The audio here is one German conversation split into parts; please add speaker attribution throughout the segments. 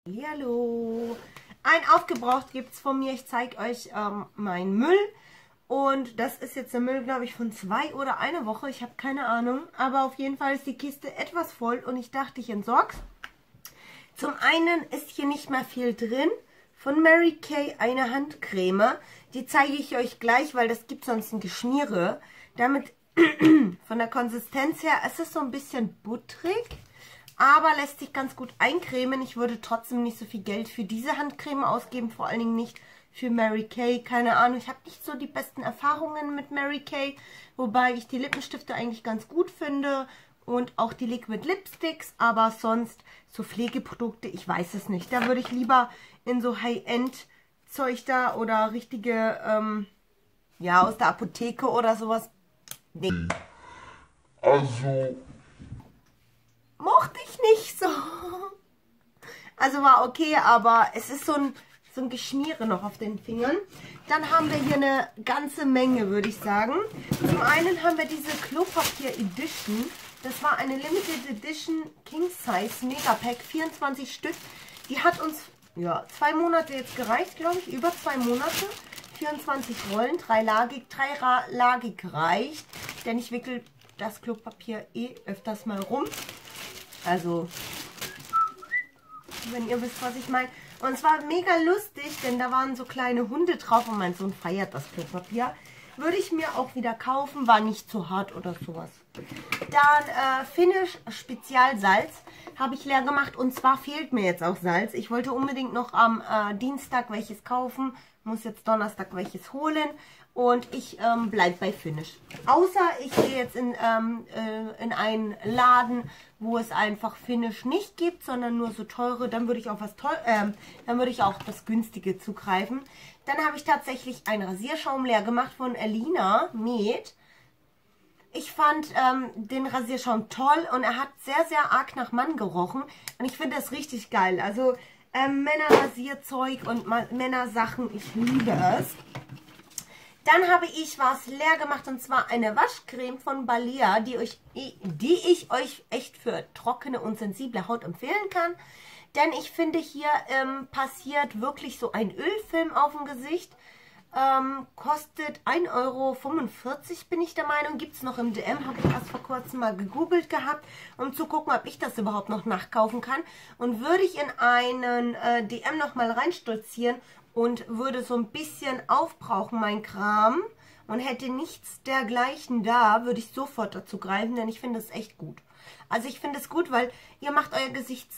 Speaker 1: Hallo, ein Aufgebraucht gibt es von mir. Ich zeige euch meinen Müll. Und das ist jetzt der Müll, glaube ich, von 2 oder eine Woche. Ich habe keine Ahnung. Aber auf jeden Fall ist die Kiste etwas voll und ich dachte, ich entsorge es. Zum einen ist hier nicht mehr viel drin. Von Mary Kay eine Handcreme. Die zeige ich euch gleich, weil das gibt sonst ein Geschmiere. Damit von der Konsistenz her, es ist so ein bisschen butterig. Aber lässt sich ganz gut eincremen. Ich würde trotzdem nicht so viel Geld für diese Handcreme ausgeben. Vor allen Dingen nicht für Mary Kay. Keine Ahnung, ich habe nicht so die besten Erfahrungen mit Mary Kay. Wobei ich die Lippenstifte eigentlich ganz gut finde. Und auch die Liquid Lipsticks. Aber sonst so Pflegeprodukte, ich weiß es nicht. Da würde ich lieber in so High-End-Zeug da oder richtige, ja, aus der Apotheke oder sowas. Nee.
Speaker 2: Also...
Speaker 1: mochte ich nicht so. Also war okay, aber es ist so ein Geschmiere noch auf den Fingern. Dann haben wir hier eine ganze Menge, würde ich sagen. Zum einen haben wir diese Klopapier Edition. Das war eine Limited Edition King Size Mega Pack, 24 Stück. Die hat uns, ja, 2 Monate jetzt gereicht, glaube ich. Über 2 Monate. 24 Rollen, 3-lagig reicht. Denn ich wickel das Klopapier öfters mal rum. Also, wenn ihr wisst, was ich meine. Und es war mega lustig, denn da waren so kleine Hunde drauf und mein Sohn feiert das Klopapier. Würde ich mir auch wieder kaufen, war nicht zu hart oder sowas. Dann Finish Spezialsalz habe ich leer gemacht und zwar fehlt mir jetzt auch Salz. Ich wollte unbedingt noch am Dienstag welches kaufen, muss jetzt Donnerstag welches holen. Und ich bleibe bei Finish. Außer ich gehe jetzt in einen Laden, wo es einfach Finish nicht gibt, sondern nur so teure. Dann würde ich auf das Günstige zugreifen. Dann habe ich tatsächlich einen Rasierschaum leer gemacht von Elina Med. Ich fand den Rasierschaum toll und er hat sehr, sehr arg nach Mann gerochen. Und ich finde das richtig geil. Also Männerrasierzeug und Männersachen, ich liebe es. Dann habe ich was leer gemacht und zwar eine Waschcreme von Balea, die ich euch echt für trockene und sensible Haut empfehlen kann. Denn ich finde, hier passiert wirklich so ein Ölfilm auf dem Gesicht. Kostet 1,45 € bin ich der Meinung. Gibt es noch im DM, habe ich erst vor kurzem mal gegoogelt gehabt, um zu gucken, ob ich das überhaupt noch nachkaufen kann. Und würde ich in einen DM nochmal reinstolzieren und würde so ein bisschen aufbrauchen, mein Kram, und hätte nichts dergleichen da, würde ich sofort dazu greifen, denn ich finde es echt gut. Also ich finde es gut, weil ihr macht euer Gesicht,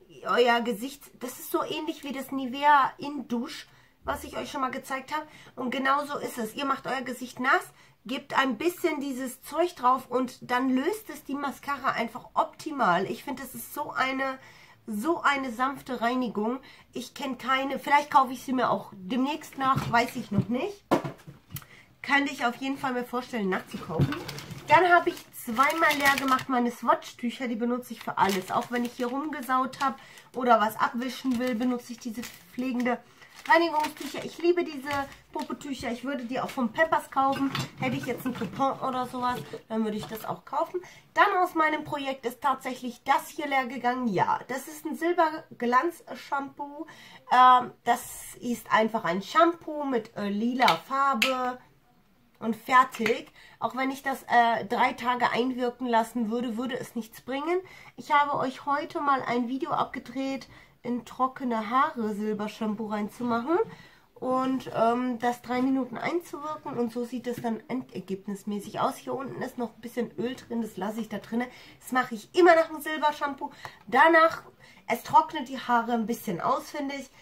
Speaker 1: das ist so ähnlich wie das Nivea In-Dusch, was ich euch schon mal gezeigt habe. Und genau so ist es. Ihr macht euer Gesicht nass, gebt ein bisschen dieses Zeug drauf und dann löst es die Mascara einfach optimal. Ich finde, das ist so eine sanfte Reinigung. Ich kenne keine, vielleicht kaufe ich sie mir auch demnächst nach, weiß ich noch nicht. Kann ich auf jeden Fall mir vorstellen, nachzukaufen. Dann habe ich zweimal leer gemacht meine Swatch-Tücher, die benutze ich für alles. Auch wenn ich hier rumgesaut habe oder was abwischen will, benutze ich diese pflegende Reinigungstücher. Ich liebe diese Popotücher. Ich würde die auch vom Pampers kaufen. Hätte ich jetzt einen Coupon oder sowas, dann würde ich das auch kaufen. Dann aus meinem Projekt ist tatsächlich das hier leer gegangen. Ja, das ist ein Silberglanz-Shampoo. Das ist einfach ein Shampoo mit lila Farbe und fertig. Auch wenn ich das 3 Tage einwirken lassen würde, würde es nichts bringen. Ich habe euch heute mal ein Video abgedreht, in trockene Haare Silbershampoo reinzumachen und das 3 Minuten einzuwirken und so sieht es dann endergebnismäßig aus. Hier unten ist noch ein bisschen Öl drin, das lasse ich da drin. Das mache ich immer nach dem Silbershampoo. Danach, es trocknet die Haare ein bisschen aus, finde ich.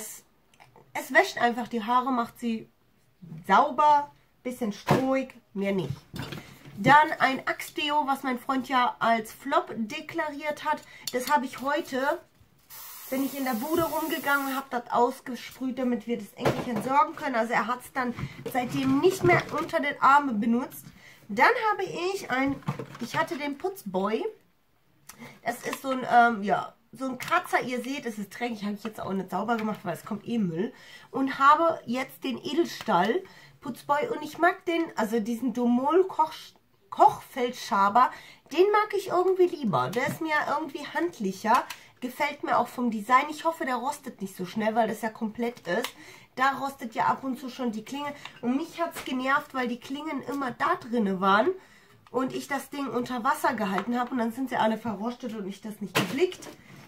Speaker 1: Es wäscht einfach die Haare, macht sie sauber, bisschen strohig, mehr nicht. Dann ein Axe-Deo, was mein Freund ja als Flop deklariert hat. Das habe ich heute, bin ich in der Bude rumgegangen und habe das ausgesprüht, damit wir das endlich entsorgen können. Also er hat es dann seitdem nicht mehr unter den Armen benutzt. Dann habe ich hatte den Putzboy. Das ist so ein, ja, so ein Kratzer. Ihr seht, es ist dreckig. Habe ich jetzt auch nicht sauber gemacht, weil es kommt eh Müll. Und habe jetzt den Edelstahl Putzboy und ich mag den, also diesen Domol Kochfeldschaber, den mag ich irgendwie lieber. Der ist mir irgendwie handlicher. Gefällt mir auch vom Design. Ich hoffe, der rostet nicht so schnell, weil das ja komplett ist. Da rostet ja ab und zu schon die Klinge. Und mich hat es genervt, weil die Klingen immer da drinne waren. Und ich das Ding unter Wasser gehalten habe. Und dann sind sie alle verrostet und ich das nicht geblickt.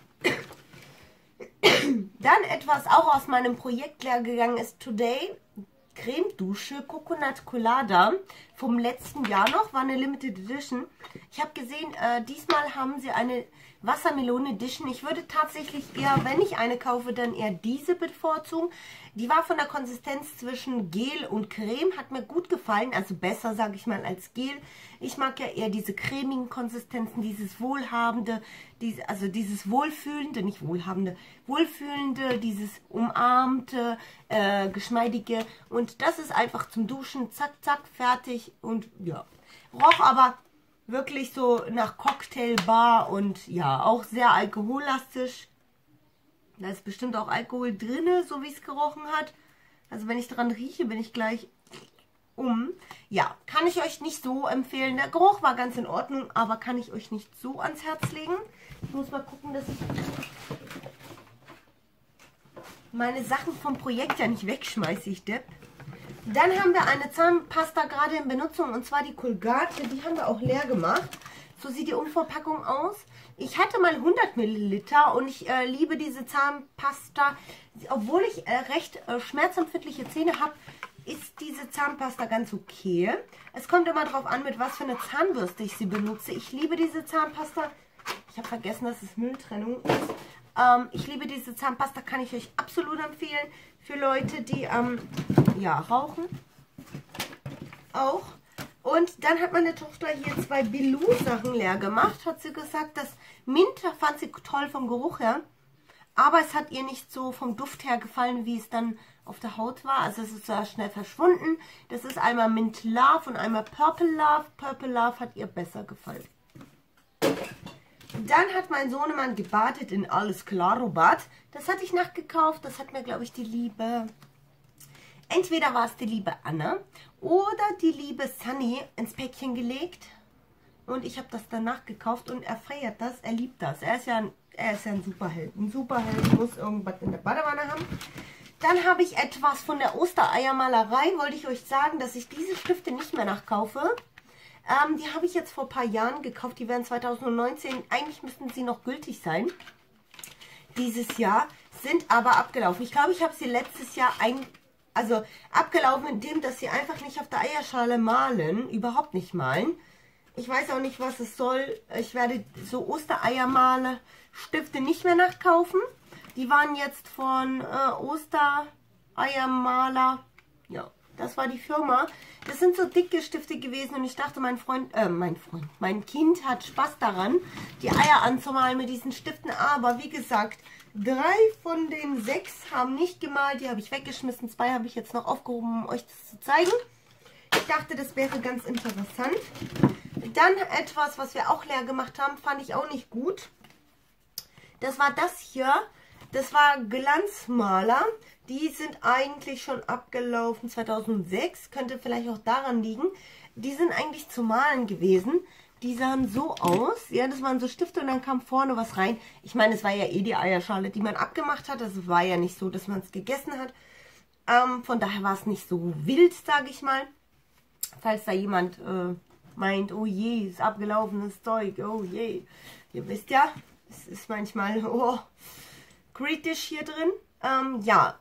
Speaker 1: Dann etwas auch aus meinem Projekt leer gegangen ist Today. Creme-Dusche Coconut Colada vom letzten Jahr noch. War eine Limited Edition. Ich habe gesehen, diesmal haben sie eine Wassermelone Edition. Ich würde tatsächlich eher, wenn ich eine kaufe, dann eher diese bevorzugen. Die war von der Konsistenz zwischen Gel und Creme. Hat mir gut gefallen. Also besser, sage ich mal, als Gel. Ich mag ja eher diese cremigen Konsistenzen, dieses wohlhabende, dieses wohlfühlende, nicht wohlhabende, wohlfühlende, dieses umarmte, geschmeidige. Und das ist einfach zum Duschen. Zack, zack, fertig. Und ja, roch aber wirklich so nach Cocktailbar und ja, auch sehr alkohollastig. Da ist bestimmt auch Alkohol drin, so wie es gerochen hat. Also wenn ich dran rieche, bin ich gleich Ja, kann ich euch nicht so empfehlen. Der Geruch war ganz in Ordnung, aber kann ich euch nicht so ans Herz legen. Ich muss mal gucken, dass ich meine Sachen vom Projekt ja nicht wegschmeiße, ich Depp. Dann haben wir eine Zahnpasta gerade in Benutzung, und zwar die Colgate. Die haben wir auch leer gemacht. So sieht die Umverpackung aus. Ich hatte mal 100 Milliliter und ich liebe diese Zahnpasta. Obwohl ich recht schmerzempfindliche Zähne habe, ist diese Zahnpasta ganz okay. Es kommt immer darauf an, mit was für eine Zahnbürste ich sie benutze. Ich liebe diese Zahnpasta. Ich habe vergessen, dass es Mülltrennung ist. Ich liebe diese Zahnpasta, kann ich euch absolut empfehlen. Für Leute, die ja, rauchen. Auch. Und dann hat meine Tochter hier 2 Bilou-Sachen leer gemacht. Hat sie gesagt, das Mint fand sie toll vom Geruch her. Aber es hat ihr nicht so vom Duft her gefallen, wie es dann auf der Haut war. Also es ist sehr schnell verschwunden. Das ist einmal Mint Love und einmal Purple Love. Purple Love hat ihr besser gefallen. Dann hat mein Sohnemann gebadet in Alles Claro Bad. Das hatte ich nachgekauft. Das hat mir, glaube ich, die liebe... Entweder war es die liebe Anne oder die liebe Sunny ins Päckchen gelegt. Und ich habe das danach gekauft und er feiert das. Er liebt das. Er ist ja ein Superheld. Ein Superheld muss irgendwas in der Badewanne haben. Dann habe ich etwas von der Ostereiermalerei. Wollte ich euch sagen, dass ich diese Stifte nicht mehr nachkaufe. Die habe ich jetzt vor ein paar Jahren gekauft. Die werden 2019, eigentlich müssten sie noch gültig sein. Dieses Jahr, sind aber abgelaufen. Ich glaube, ich habe sie letztes Jahr abgelaufen, indem dass sie einfach nicht auf der Eierschale malen. Überhaupt nicht malen. Ich weiß auch nicht, was es soll. Ich werde so Ostereiermale-Stifte nicht mehr nachkaufen. Die waren jetzt von Ostereiermaler. Ja, das war die Firma. Das sind so dicke Stifte gewesen und ich dachte, mein Kind hat Spaß daran, die Eier anzumalen mit diesen Stiften. Aber wie gesagt, 3 von den 6 haben nicht gemalt. Die habe ich weggeschmissen. 2 habe ich jetzt noch aufgehoben, um euch das zu zeigen. Ich dachte, das wäre ganz interessant. Dann etwas, was wir auch leer gemacht haben, fand ich auch nicht gut. Das war das hier. Das war Glanzmaler. Die sind eigentlich schon abgelaufen 2006. Könnte vielleicht auch daran liegen. Die sind eigentlich zu malen gewesen. Die sahen so aus. Ja, das waren so Stifte und dann kam vorne was rein. Ich meine, es war ja eh die Eierschale, die man abgemacht hat. Es war ja nicht so, dass man es gegessen hat. Von daher war es nicht so wild, sage ich mal. Falls da jemand meint, oh je, ist abgelaufenes Zeug, oh je. Ihr wisst ja, es ist manchmal kritisch hier drin. Ja,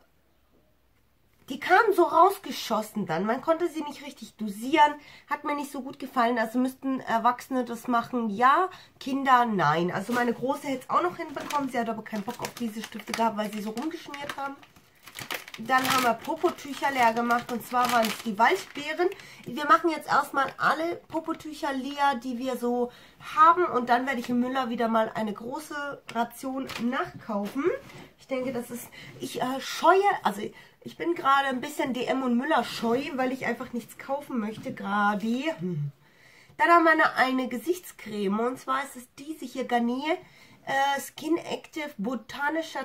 Speaker 1: die kamen so rausgeschossen dann. Man konnte sie nicht richtig dosieren. Hat mir nicht so gut gefallen. Also müssten Erwachsene das machen. Ja, Kinder nein. Also meine Große hätte es auch noch hinbekommen. Sie hat aber keinen Bock auf diese Stifte gehabt, weil sie so rumgeschmiert haben. Dann haben wir Popotücher leer gemacht. Und zwar waren es die Waldbeeren. Wir machen jetzt erstmal alle Popotücher leer, die wir so haben. Und dann werde ich im Müller wieder mal eine große Ration nachkaufen. Ich denke, das ist... Ich scheue... Also ich bin gerade ein bisschen DM und Müller scheu, weil ich einfach nichts kaufen möchte gerade. Dann haben wir eine Gesichtscreme. Und zwar ist es diese hier, Garnier Skin Active botanische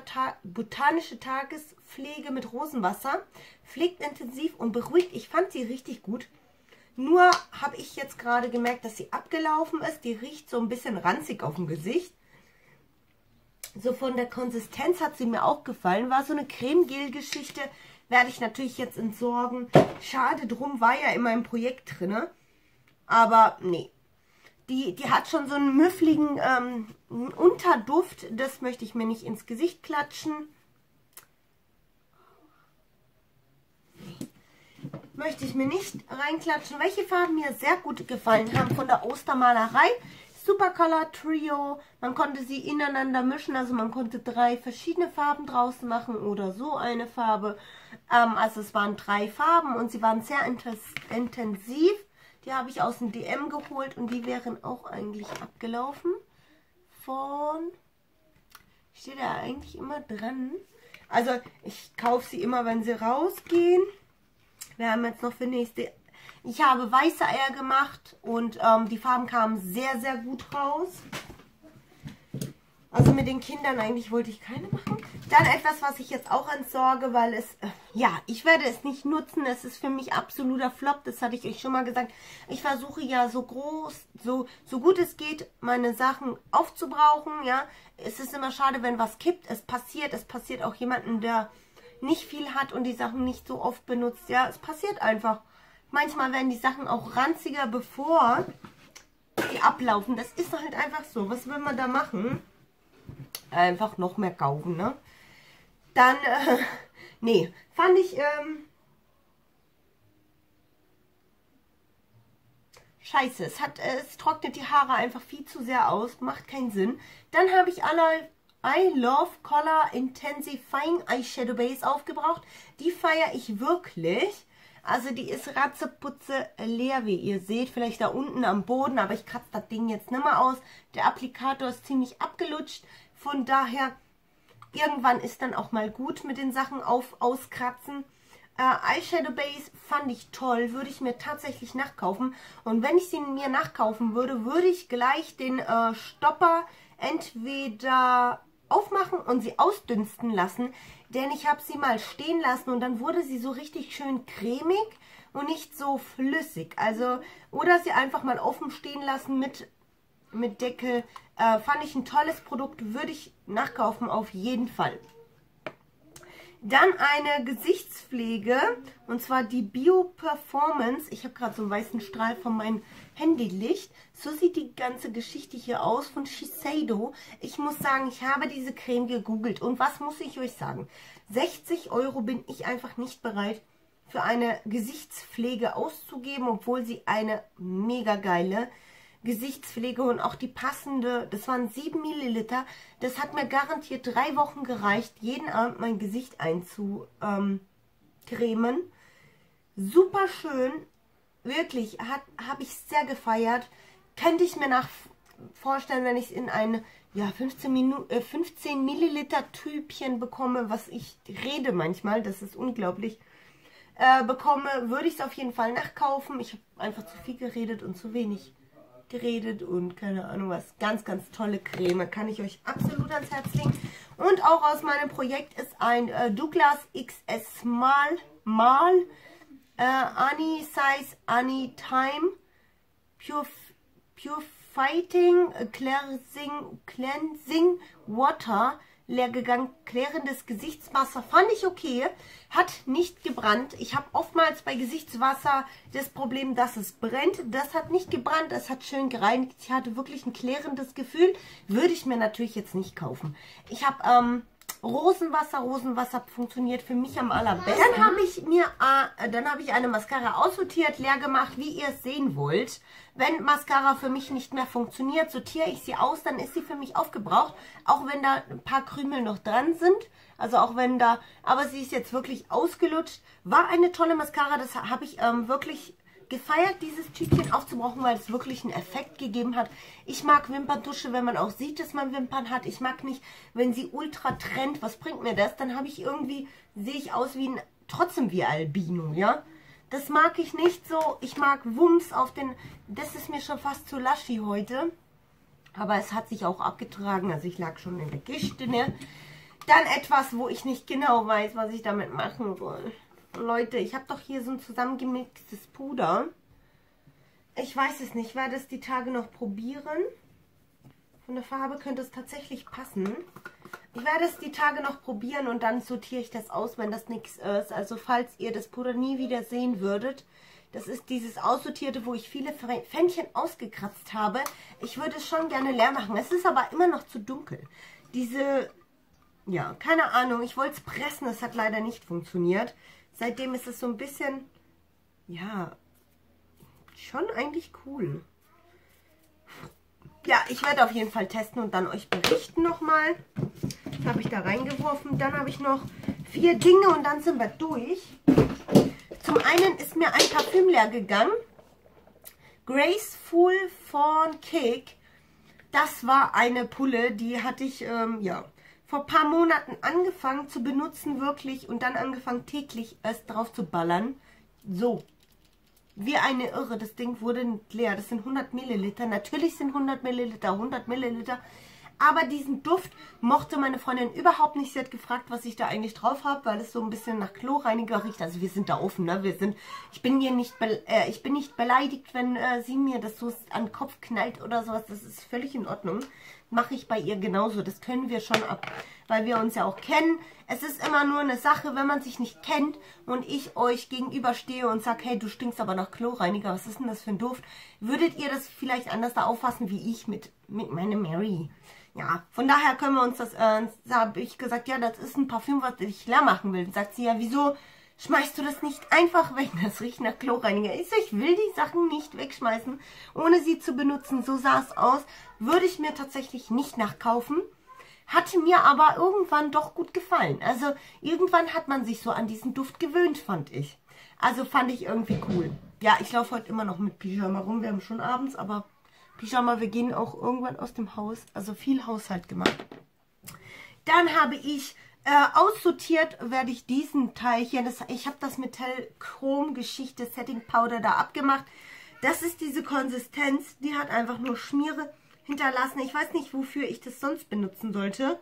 Speaker 1: Tagespflege mit Rosenwasser. Pflegt intensiv und beruhigt. Ich fand sie richtig gut. Nur habe ich jetzt gerade gemerkt, dass sie abgelaufen ist. Die riecht so ein bisschen ranzig auf dem Gesicht. So von der Konsistenz hat sie mir auch gefallen. War so eine Creme-Gel-Geschichte. Werde ich natürlich jetzt entsorgen. Schade drum, war ja in meinem Projekt drin. Aber nee. Die hat schon so einen müffligen Unterduft. Das möchte ich mir nicht ins Gesicht klatschen. Möchte ich mir nicht reinklatschen. Welche Farben mir sehr gut gefallen haben von der Ostermalerei. Supercolor Trio. Man konnte sie ineinander mischen. Also man konnte 3 verschiedene Farben draus machen oder so eine Farbe. Also es waren 3 Farben und sie waren sehr intensiv. Die habe ich aus dem DM geholt und die wären auch eigentlich abgelaufen. Steht da eigentlich immer dran. Also ich kaufe sie immer, wenn sie rausgehen. Wir haben jetzt noch für nächste... Ich habe weiße Eier gemacht und die Farben kamen sehr, sehr gut raus. Also mit den Kindern eigentlich wollte ich keine machen. Dann etwas, was ich jetzt auch entsorge, weil es... ja, ich werde es nicht nutzen. Es ist für mich absoluter Flop. Das hatte ich euch schon mal gesagt. Ich versuche ja so gut es geht, meine Sachen aufzubrauchen. Ja, es ist immer schade, wenn was kippt. Es passiert auch jemandem, der nicht viel hat und die Sachen nicht so oft benutzt. Ja, es passiert einfach. Manchmal werden die Sachen auch ranziger, bevor die ablaufen. Das ist halt einfach so. Was will man da machen? Einfach noch mehr kaufen, ne? Dann, nee, fand ich, scheiße. Es trocknet die Haare einfach viel zu sehr aus. Macht keinen Sinn. Dann habe ich I Love Color Intensifying Eyeshadow Base aufgebraucht. Die feiere ich wirklich. Also die ist ratzeputze leer, wie ihr seht. Vielleicht da unten am Boden, aber ich kratze das Ding jetzt nicht mehr aus. Der Applikator ist ziemlich abgelutscht. Von daher, irgendwann ist dann auch mal gut mit den Sachen auskratzen. Eyeshadow Base fand ich toll. Würde ich mir tatsächlich nachkaufen. Und wenn ich sie mir nachkaufen würde, würde ich gleich den Stopper entweder aufmachen und sie ausdünsten lassen, denn ich habe sie mal stehen lassen und dann wurde sie so richtig schön cremig und nicht so flüssig. Also, oder sie einfach mal offen stehen lassen mit Deckel. Fand ich ein tolles Produkt, würde ich nachkaufen auf jeden Fall. Dann eine Gesichtspflege und zwar die Bio Performance. Ich habe gerade so einen weißen Strahl von meinem Handylicht. So sieht die ganze Geschichte hier aus von Shiseido. Ich muss sagen, ich habe diese Creme gegoogelt und was muss ich euch sagen? 60 € bin ich einfach nicht bereit für eine Gesichtspflege auszugeben, obwohl sie eine mega geile Gesichtspflege und auch die passende, das waren 7 Milliliter, das hat mir garantiert 3 Wochen gereicht, jeden Abend mein Gesicht einzucremen. Super schön, wirklich, habe ich sehr gefeiert. Könnte ich mir vorstellen, wenn ich es in ein 15 Milliliter Tübchen bekomme, was ich rede manchmal, das ist unglaublich, bekomme, würde ich es auf jeden Fall nachkaufen. Ich habe einfach zu viel geredet und zu wenig geredet und keine Ahnung was. Ganz, ganz tolle Creme. Kann ich euch absolut ans Herz legen. Und auch aus meinem Projekt ist ein Douglas XS Ani Size Ani Time Pure Fighting Cleansing Water Leergegangen, klärendes Gesichtswasser. Fand ich okay. Hat nicht gebrannt. Ich habe oftmals bei Gesichtswasser das Problem, dass es brennt. Das hat nicht gebrannt. Es hat schön gereinigt. Ich hatte wirklich ein klärendes Gefühl. Würde ich mir natürlich jetzt nicht kaufen. Ich habe Rosenwasser. Rosenwasser funktioniert für mich am allerbesten. Dann habe ich eine Mascara aussortiert, leer gemacht, wie ihr es sehen wollt. Wenn Mascara für mich nicht mehr funktioniert, sortiere ich sie aus, dann ist sie für mich aufgebraucht. Auch wenn da ein paar Krümel noch dran sind. Also auch wenn da, aber sie ist jetzt wirklich ausgelutscht. War eine tolle Mascara, das habe ich wirklich gefeiert, dieses Tütchen aufzubrauchen, weil es wirklich einen Effekt gegeben hat. Ich mag Wimperntusche, wenn man auch sieht, dass man Wimpern hat. Ich mag nicht, wenn sie ultra trennt. Was bringt mir das? Dann habe ich irgendwie, sehe ich aus wie trotzdem wie Albino, ja. Das mag ich nicht so. Ich mag Wumms auf den, das ist mir schon fast zu laschi heute. Aber es hat sich auch abgetragen, also ich lag schon in der Kiste, ne. Dann etwas, wo ich nicht genau weiß, was ich damit machen soll. Leute, ich habe doch hier so ein zusammengemixtes Puder. Ich weiß es nicht, ich werde es die Tage noch probieren. Von der Farbe könnte es tatsächlich passen. Ich werde es die Tage noch probieren und dann sortiere ich das aus, wenn das nichts ist. Also falls ihr das Puder nie wieder sehen würdet, das ist dieses Aussortierte, wo ich viele Pfännchen ausgekratzt habe. Ich würde es schon gerne leer machen. Es ist aber immer noch zu dunkel. Diese, ja, keine Ahnung. Ich wollte es pressen, es hat leider nicht funktioniert. Seitdem ist es so ein bisschen, ja, schon eigentlich cool. Ja, ich werde auf jeden Fall testen und dann euch berichten nochmal. Das habe ich da reingeworfen. Dann habe ich noch 4 Dinge und dann sind wir durch. Zum einen ist mir ein Parfüm leer gegangen. Graceful Fawn Cake. Das war eine Pulle, die hatte ich ja, vor ein paar Monaten angefangen zu benutzen, wirklich. Und dann angefangen täglich erst drauf zu ballern. So. Wie eine Irre, das Ding wurde nicht leer. Das sind 100 Milliliter. Natürlich sind 100 Milliliter 100 Milliliter. Aber diesen Duft mochte meine Freundin überhaupt nicht. Sie hat gefragt, was ich da eigentlich drauf habe, weil es so ein bisschen nach Chlorreiniger riecht. Also wir sind da offen, ne? Ich bin nicht beleidigt, wenn sie mir das so an den Kopf knallt oder sowas. Das ist völlig in Ordnung. Mache ich bei ihr genauso. Das können wir schon ab, weil wir uns ja auch kennen. Es ist immer nur eine Sache, wenn man sich nicht kennt und ich euch gegenüberstehe und sage, hey, du stinkst aber nach Chlorreiniger. Was ist denn das für ein Duft? Würdet ihr das vielleicht anders da auffassen wie ich mit meiner Mary? Ja, von daher können wir uns das, da habe ich gesagt, ja, das ist ein Parfüm, was ich leer machen will. Dann sagt sie, ja, wieso schmeißt du das nicht einfach weg? Das riecht nach Chlorreiniger. Ich so, ich will die Sachen nicht wegschmeißen, ohne sie zu benutzen. So sah es aus. Würde ich mir tatsächlich nicht nachkaufen. Hatte mir aber irgendwann doch gut gefallen. Also irgendwann hat man sich so an diesen Duft gewöhnt, fand ich. Also fand ich irgendwie cool. Ja, ich laufe heute immer noch mit Pyjama rum. Wir haben schon abends, aber Pyjama, wir gehen auch irgendwann aus dem Haus. Also viel Haushalt gemacht. Dann habe ich aussortiert, werde ich diesen Teilchen. Ich habe das Metall-Chrom-Geschichte Setting Powder da abgemacht. Das ist diese Konsistenz. Die hat einfach nur Schmiere hinterlassen. Ich weiß nicht, wofür ich das sonst benutzen sollte.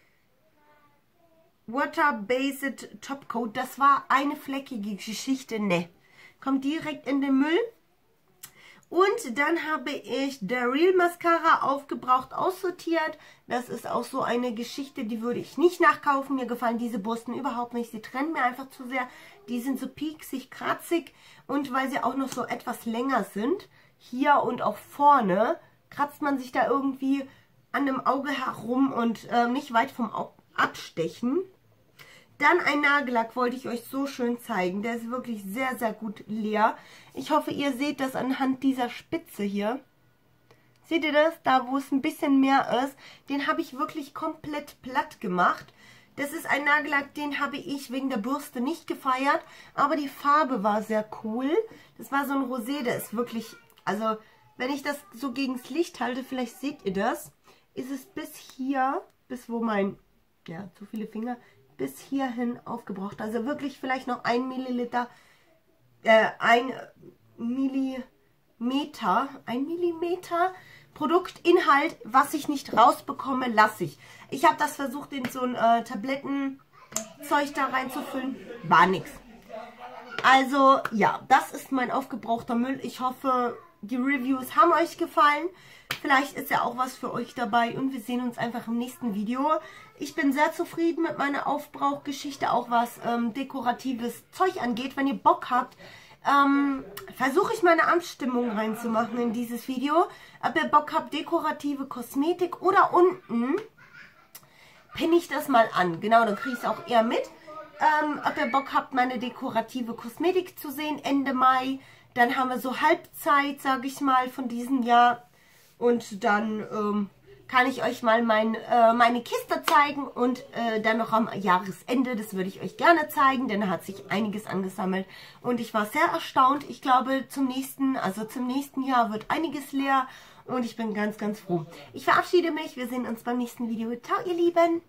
Speaker 1: Water-Based Topcoat. Das war eine fleckige Geschichte. Ne. Kommt direkt in den Müll. Und dann habe ich der Real Mascara aufgebraucht aussortiert. Das ist auch so eine Geschichte, die würde ich nicht nachkaufen. Mir gefallen diese Borsten überhaupt nicht. Sie trennen mir einfach zu sehr. Die sind so pieksig, kratzig. Und weil sie auch noch so etwas länger sind, hier und auch vorne, kratzt man sich da irgendwie an dem Auge herum und nicht weit vom Auge abstechen. Dann ein Nagellack wollte ich euch so schön zeigen. Der ist wirklich sehr, sehr gut leer. Ich hoffe, ihr seht das anhand dieser Spitze hier. Seht ihr das? Da, wo es ein bisschen mehr ist. Den habe ich wirklich komplett platt gemacht. Das ist ein Nagellack, den habe ich wegen der Bürste nicht gefeiert. Aber die Farbe war sehr cool. Das war so ein Rosé, der ist wirklich... Also, wenn ich das so gegens Licht halte, vielleicht seht ihr das, ist es bis hier, bis wo mein... Ja, zu viele Finger... bis hierhin aufgebraucht. Also wirklich vielleicht noch 1 Milliliter, 1 Millimeter Produktinhalt, was ich nicht rausbekomme, lasse ich. Ich habe das versucht, in so ein Tablettenzeug da reinzufüllen. War nix. Also, ja, das ist mein aufgebrauchter Müll. Ich hoffe, die Reviews haben euch gefallen. Vielleicht ist ja auch was für euch dabei und wir sehen uns einfach im nächsten Video. Ich bin sehr zufrieden mit meiner Aufbrauchgeschichte, auch was dekoratives Zeug angeht. Wenn ihr Bock habt, versuche ich meine Abstimmung reinzumachen in dieses Video. Ob ihr Bock habt, dekorative Kosmetik oder unten pinne ich das mal an. Genau, dann kriege ich es auch eher mit. Ob ihr Bock habt, meine dekorative Kosmetik zu sehen, Ende Mai. Dann haben wir so Halbzeit, sage ich mal, von diesem Jahr. Und dann kann ich euch mal meine Kiste zeigen und dann noch am Jahresende, das würde ich euch gerne zeigen, denn da hat sich einiges angesammelt. Und ich war sehr erstaunt. Ich glaube, zum nächsten Jahr wird einiges leer und ich bin ganz, ganz froh. Ich verabschiede mich. Wir sehen uns beim nächsten Video. Ciao, ihr Lieben!